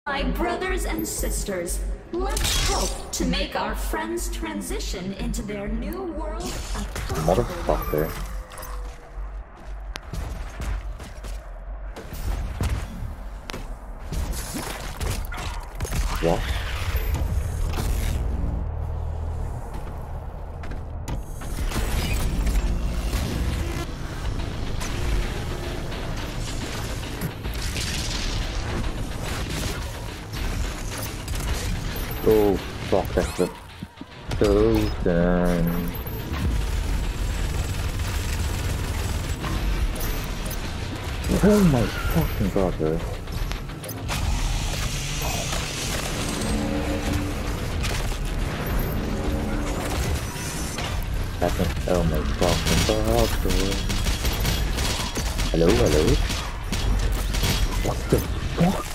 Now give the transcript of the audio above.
My brothers and sisters, let's help to make our friends transition into their new world a comfortable one. Motherfucker. What? Oh, fuck, that's it. So done. Oh my fucking god, bro. That's it. Oh my fucking god, bro. Hello, hello? What the fuck?